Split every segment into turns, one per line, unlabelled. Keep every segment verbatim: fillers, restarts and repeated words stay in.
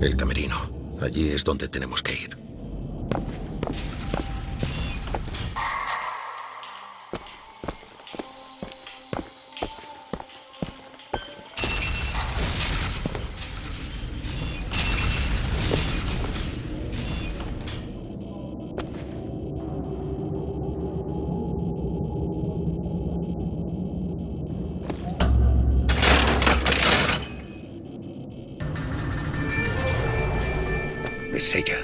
El camerino. Allí es donde tenemos que ir. Es ella.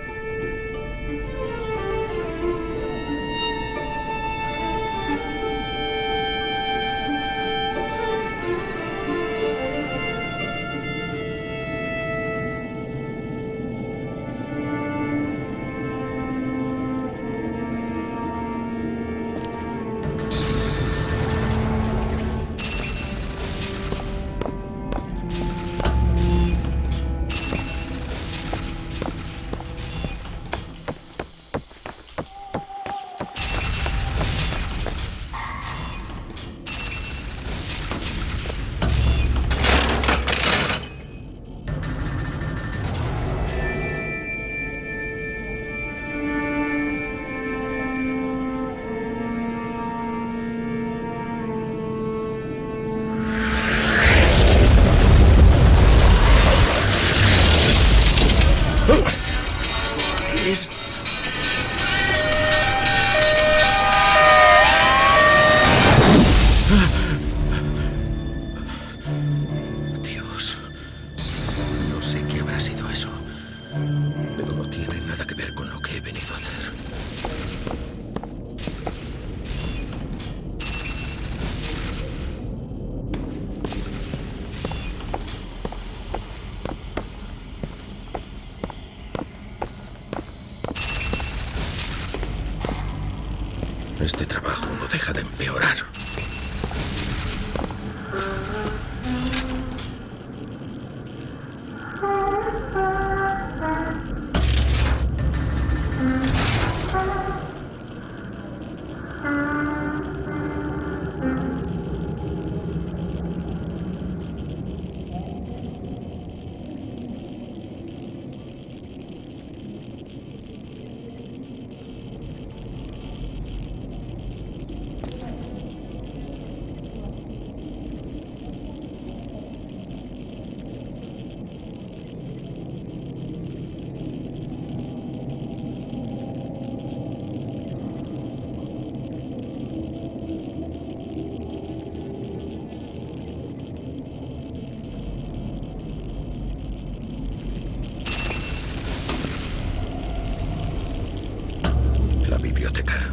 ¿Qué es? Dios. No sé qué habrá sido eso. Pero no tiene nada que ver con lo que he venido a hacer. Este trabajo no deja de empeorar. La biblioteca.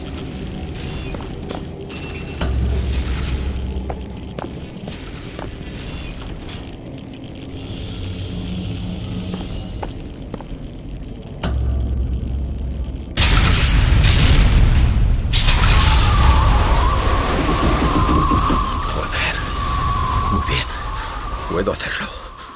Joder. Muy bien. Puedo hacerlo.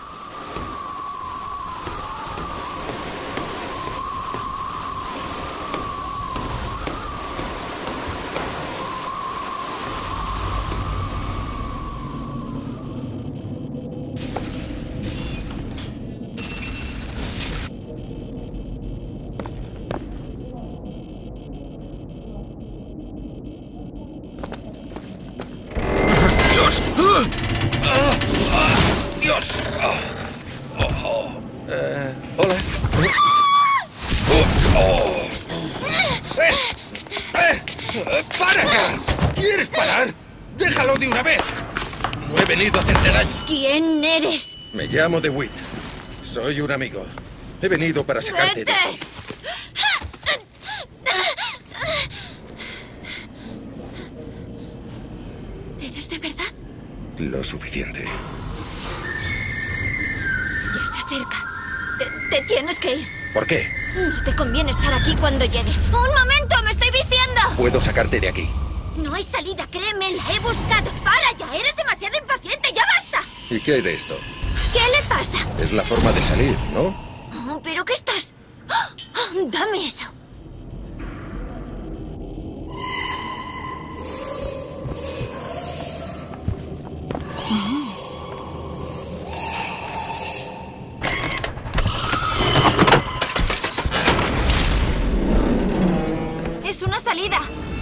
¡Dios! ¡Ah! ¡Ah! ¡Dios! ¡Ah! Oh, oh. Eh, hola. Oh, oh. ¡Eh! ¡Eh! ¡Eh! ¡Para! ¿Quieres parar? ¡Déjalo de una vez! No he venido a hacerte daño.
¿Quién eres?
Me llamo DeWitt. Soy un amigo. He venido para sacarte de
¡Vete!
aquí.
¿Eres de verdad?
Lo suficiente.
Ya se acerca. Te, te tienes que ir.
¿Por qué?
No te conviene estar aquí cuando llegue. ¡Un momento! ¡Me estoy vistiendo!
Puedo sacarte de aquí.
No hay salida, créeme, la he buscado. ¡Para ya! ¡Eres demasiado impaciente! ¡Ya basta!
¿Y qué hay de esto?
¿Qué le pasa?
Es la forma de salir, ¿no?
Oh, ¿pero qué estás? Oh, dame eso. Tenéis una salida.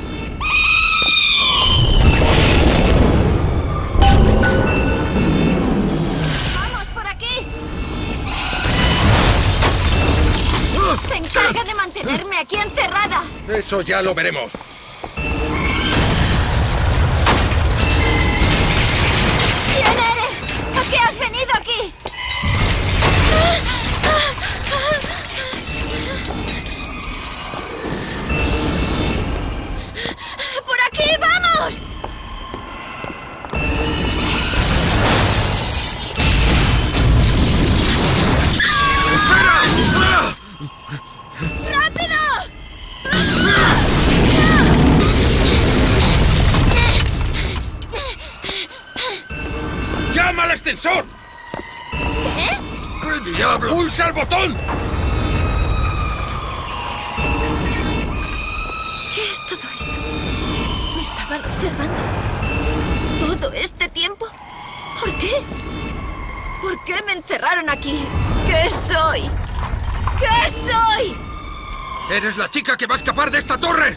¡Vamos, por aquí! Se encarga de mantenerme aquí encerrada.
Eso ya lo veremos.
¿Quién eres? ¿A qué has venido aquí? ¡Por aquí, vamos! ¡Rápido!
¡Llama al ascensor!
¿Qué?
¡Qué diablo! ¡Pulsa el botón!
¿Qué es todo esto? ¿Me estaban observando? ¿Todo este tiempo? ¿Por qué? ¿Por qué me encerraron aquí? ¿Qué soy? ¿Qué soy?
¡Eres la chica que va a escapar de esta torre!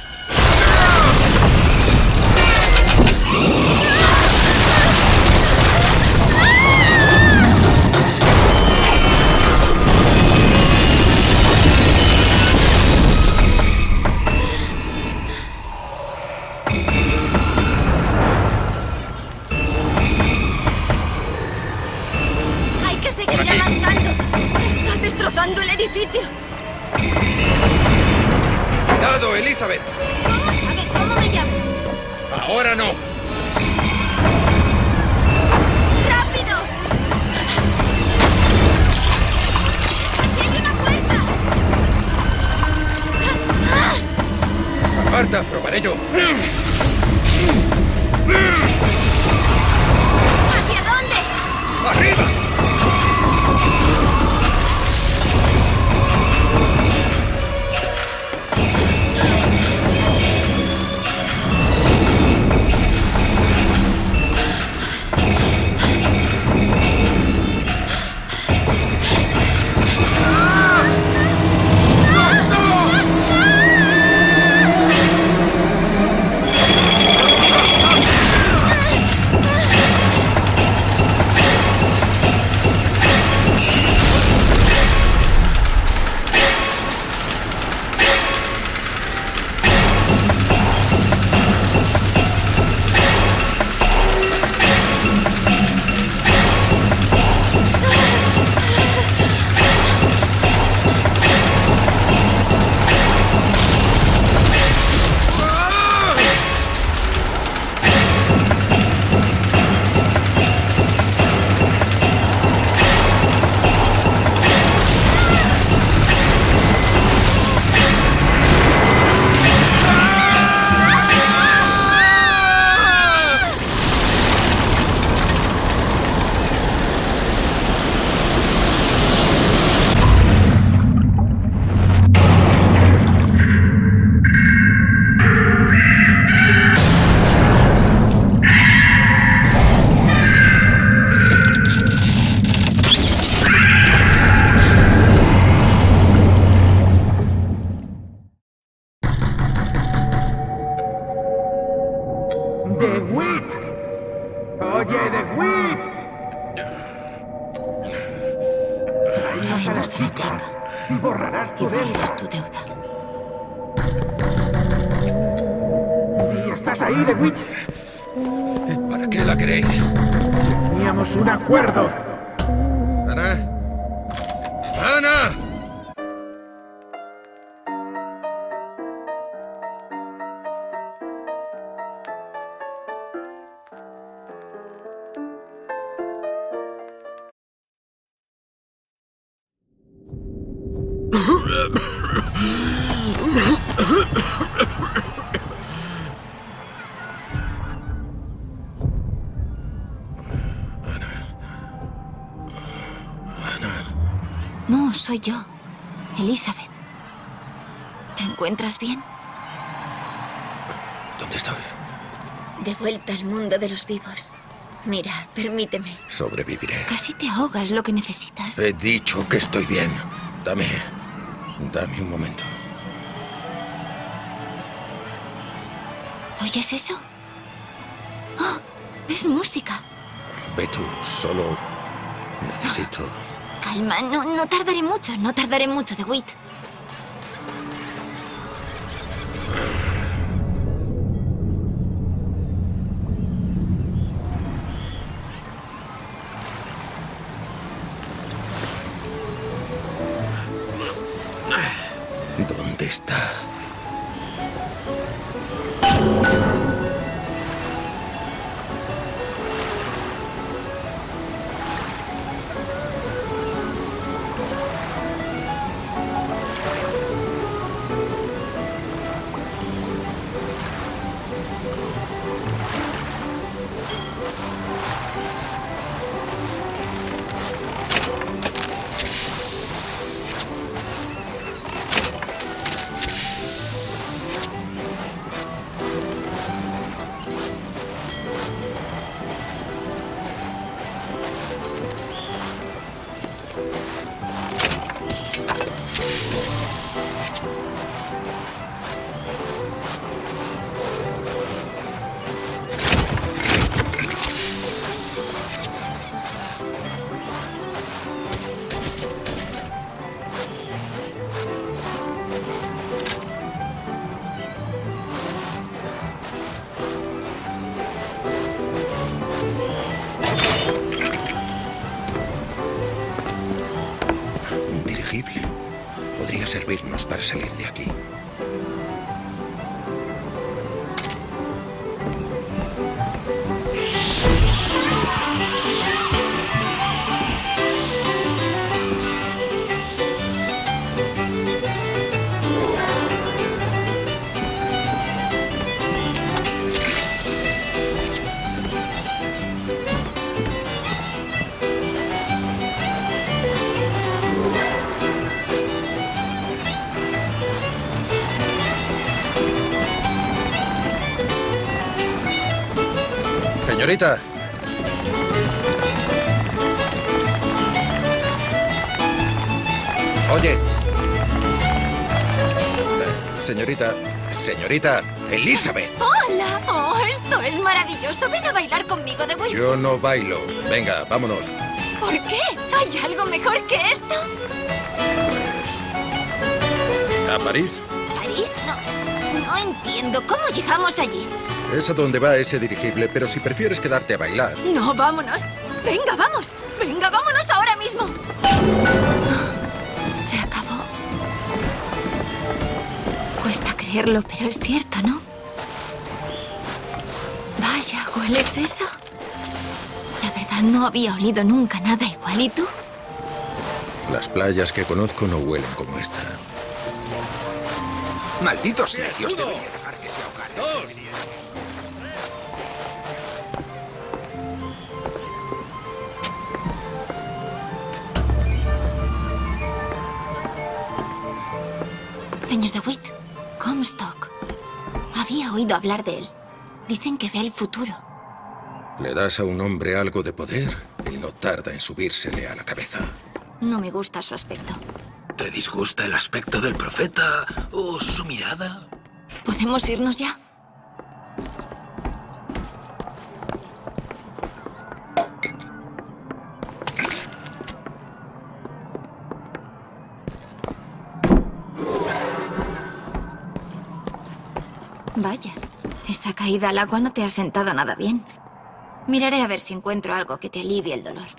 Hay que seguir avanzando. Está destrozando el edificio.
¡Cuidado, Elizabeth!
¿Cómo sabes cómo me llamo?
¡Ahora no!
¡Rápido! ¡Aquí hay una puerta! ¡Ah!
Marta, probaré yo.
¿Hacia dónde?
¡Arriba!
¡DeWitt! ¡Oye, DeWitt!
Traemos a la chica
Borrarás
y
tu deuda.
borrarás tu deuda.
¿Y estás ahí, DeWitt?
¿Para qué la queréis?
Teníamos un acuerdo.
¿Ana? ¡Ana!
No, soy yo, Elizabeth. ¿Te encuentras bien?
¿Dónde estoy?
De vuelta al mundo de los vivos. Mira, permíteme.
Sobreviviré.
Casi te ahogas, lo que necesitas.
He dicho que estoy bien. Dame... Dame un momento.
¿Oyes eso? ¡Oh! Es música.
Ve tú, solo necesito...
Calma, no, no tardaré mucho, no tardaré mucho, DeWitt.
¿Dónde está? Podría servirnos para salir de aquí. Señorita. Oye. Eh, señorita. Señorita Elizabeth.
¡Hola! ¡Oh, esto es maravilloso! Ven a bailar conmigo, DeWitt.
Yo no bailo. Venga, vámonos.
¿Por qué? ¿Hay algo mejor que esto?
Pues... ¿A París?
¿París? No. No entiendo. ¿Cómo llegamos allí?
Es a donde va ese dirigible, pero si prefieres quedarte a bailar...
No, vámonos. Venga, vamos. Venga, vámonos ahora mismo. Se acabó. Cuesta creerlo, pero es cierto, ¿no? Vaya, ¿hueles eso? La verdad, no había olido nunca nada igual. ¿Y tú?
Las playas que conozco no huelen como esta.
Malditos necios, debería dejar que se ahogara.
Señor DeWitt, Comstock. Había oído hablar de él. Dicen que ve el futuro.
Le das a un hombre algo de poder y no tarda en subírsele a la cabeza.
No me gusta su aspecto.
¿Te disgusta el aspecto del profeta o su mirada?
¿Podemos irnos ya? Vaya, esa caída al agua no te ha sentado nada bien. Miraré a ver si encuentro algo que te alivie el dolor.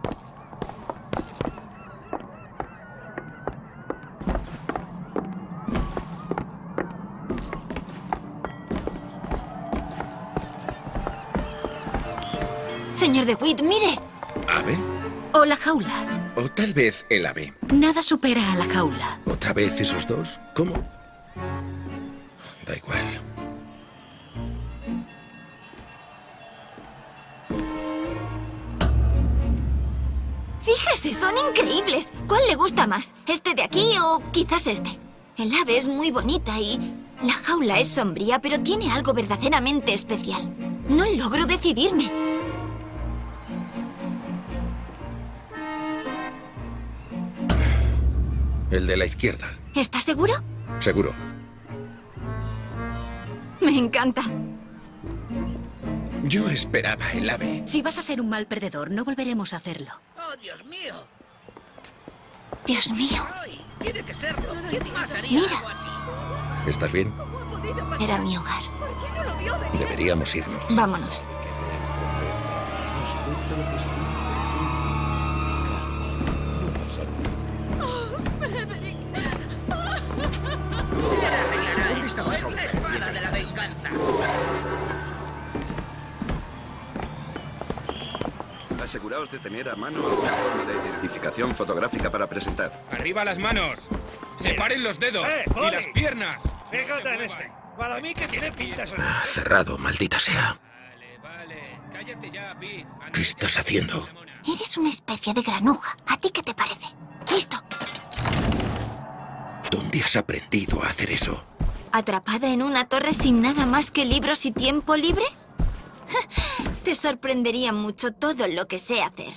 Señor DeWitt, mire.
¿Ave?
O la jaula.
O tal vez el ave.
Nada supera a la jaula.
¿Otra vez esos dos? ¿Cómo? Da igual.
Fíjese, son increíbles. ¿Cuál le gusta más? ¿Este de aquí o quizás este? El ave es muy bonita y la jaula es sombría, pero tiene algo verdaderamente especial. No logro decidirme.
El de la izquierda.
¿Estás seguro?
Seguro.
Me encanta.
Yo esperaba el ave.
Si vas a ser un mal perdedor, no volveremos a hacerlo.
¡Oh, Dios mío!
Dios mío.
¡Ay! Tiene que serlo. ¿Quién más haría
Mira.
algo así?
¿Estás bien?
Era mi hogar.
Deberíamos irnos.
Vámonos.
Esto es la espada de la venganza.
Aseguraos de tener a mano una forma de identificación fotográfica para presentar.
¡Arriba las manos! ¡Separen los dedos!
¡Eh,
¡Y
Poli!
las piernas!
Fíjate en este. Para mí que tiene pinta sobre...
Ah, cerrado, maldita sea.
Vale, vale. Cállate ya, Pete.
¿Qué estás haciendo?
Eres una especie de granuja. ¿A ti qué te parece? Listo.
¿Dónde has aprendido a hacer eso?
¿Atrapada en una torre sin nada más que libros y tiempo libre? Te sorprendería mucho todo lo que sé hacer.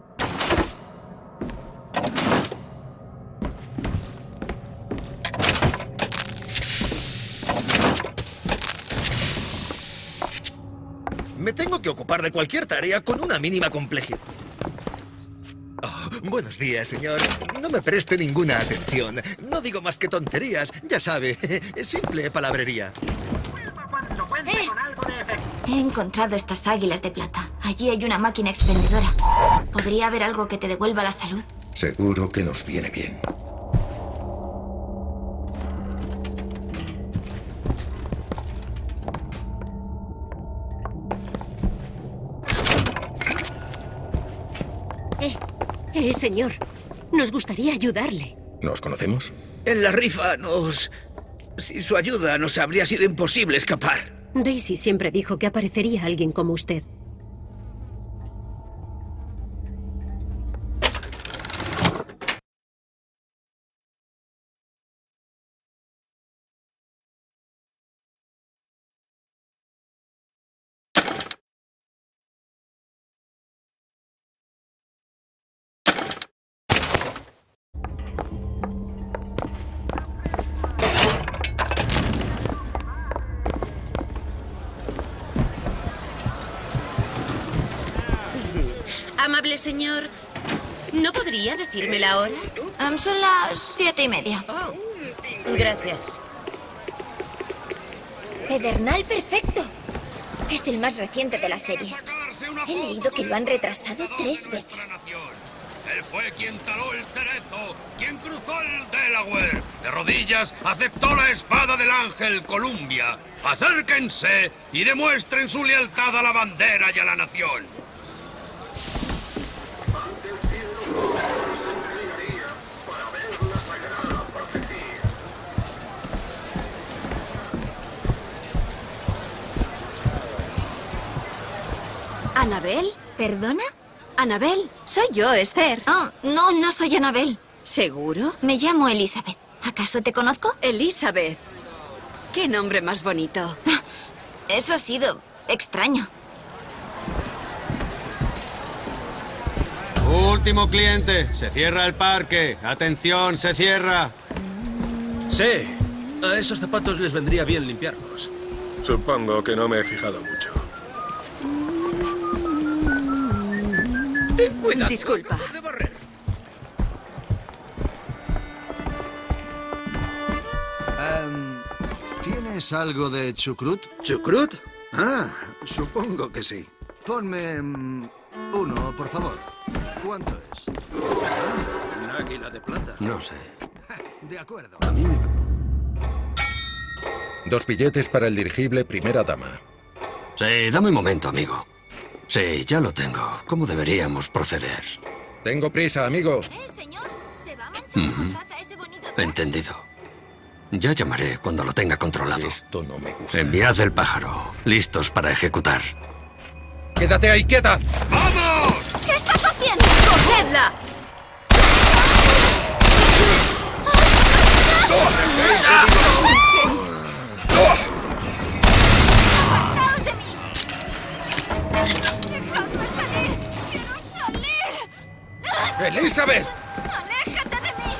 Me tengo que ocupar de cualquier tarea con una mínima complejidad. Oh, buenos días, señor. No me preste ninguna atención. No digo más que tonterías. Ya sabe, es simple palabrería.
Eh. He encontrado estas águilas de plata. Allí hay una máquina expendedora. ¿Podría haber algo que te devuelva la salud?
Seguro que nos viene bien.
Eh, eh, señor. Nos gustaría ayudarle.
¿Nos conocemos?
En la rifa nos... Sin su ayuda nos habría sido imposible escapar.
Daisy siempre dijo que aparecería alguien como usted.
Amable señor, ¿no podría decirme la hora?
Um, son las siete y media.
Oh, gracias.
Pedernal perfecto. Es el más reciente de la serie. He leído que lo han retrasado tres veces.
Él fue quien taló el cerezo, quien cruzó el Delaware. De rodillas aceptó la espada del ángel Columbia. Acérquense y demuestren su lealtad a la bandera y a la nación.
¿Anabel?
¿Perdona?
Anabel, soy yo, Esther.
Oh, no, no soy Anabel.
¿Seguro?
Me llamo Elizabeth. ¿Acaso te conozco?
Elizabeth. Qué nombre más bonito.
Eso ha sido extraño.
Último cliente. Se cierra el parque. Atención, se cierra.
Sí. A esos zapatos les vendría bien limpiarlos.
Supongo que no me he fijado mucho.
Cuidado.
Disculpa.
Um, ¿Tienes algo de chucrut?
¿Chucrut? Ah, supongo que sí.
Ponme um, uno, por favor. ¿Cuánto es?
Ah, un águila de plata.
No sé.
De acuerdo.
Dos billetes para el dirigible Primera Dama.
Sí, dame un momento, amigo. Sí, ya lo tengo. ¿Cómo deberíamos proceder?
Tengo prisa, amigo.
¿Eh, señor? ¿Se va a manchar la
Ujú.
mostaza ese bonito traje?
Entendido. Ya llamaré cuando lo tenga controlado.
Esto no me gusta.
Enviad el pájaro. Listos para ejecutar.
¡Quédate ahí, quieta!
¡Vamos!
¿Qué estás haciendo?
¡Cogedla!
¡Apartaos de mí! ¡Dejadme salir! ¡Quiero salir!
¡Elizabeth!
¡Aléjate de mí!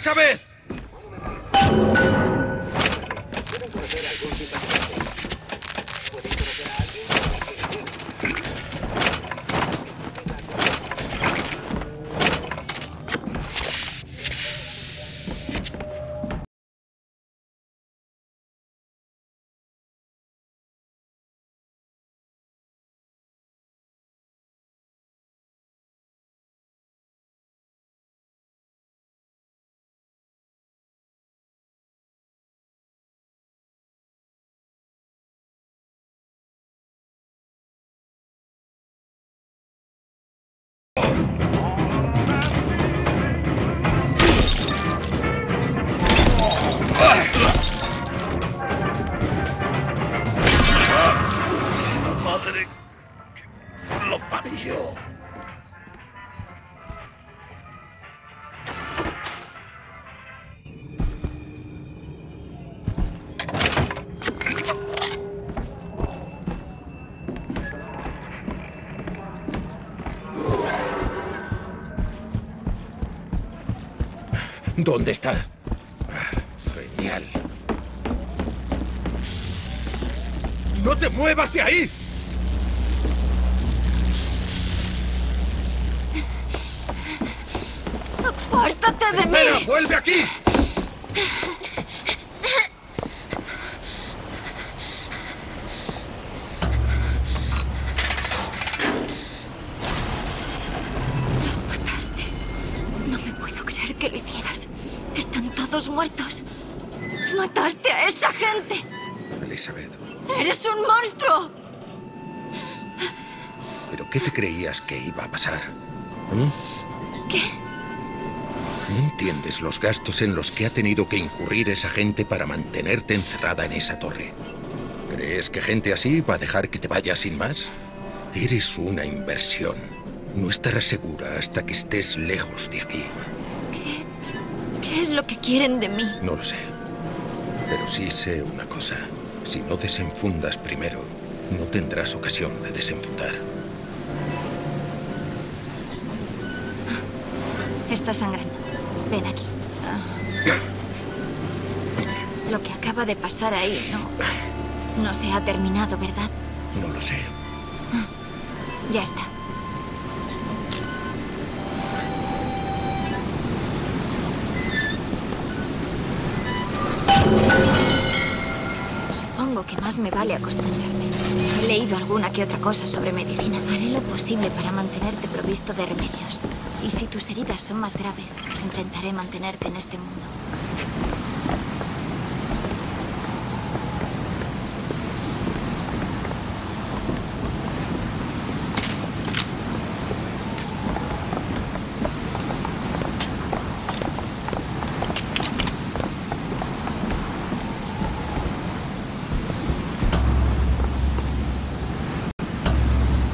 Elizabeth! Madre que lo parió.
¿Dónde está? Genial. ¡No te muevas de ahí!
¡Apártate de mí!
¡Espera! ¡Vuelve aquí!
Los mataste. No me puedo creer que lo hicieras. Están todos muertos. Mataste a esa gente.
Elizabeth,
¡Eres un monstruo!
¿pero qué te creías que iba a pasar?
¿Qué?
¿No entiendes los gastos en los que ha tenido que incurrir esa gente para mantenerte encerrada en esa torre? ¿Crees que gente así va a dejar que te vayas sin más? Eres una inversión. No estarás segura hasta que estés lejos de aquí.
¿Qué? ¿Qué es lo que quieren de mí?
No lo sé. Pero sí sé una cosa. Si no desenfundas primero, no tendrás ocasión de desenfundar.
Está sangrando. Ven aquí. Ah. Lo que acaba de pasar ahí no... no se ha terminado, ¿verdad?
No lo sé.
Ah. Ya está. Supongo que más me vale acostumbrarme. He leído alguna que otra cosa sobre medicina. Haré lo posible para mantenerte provisto de remedios. Y si tus heridas son más graves, intentaré mantenerte en este mundo.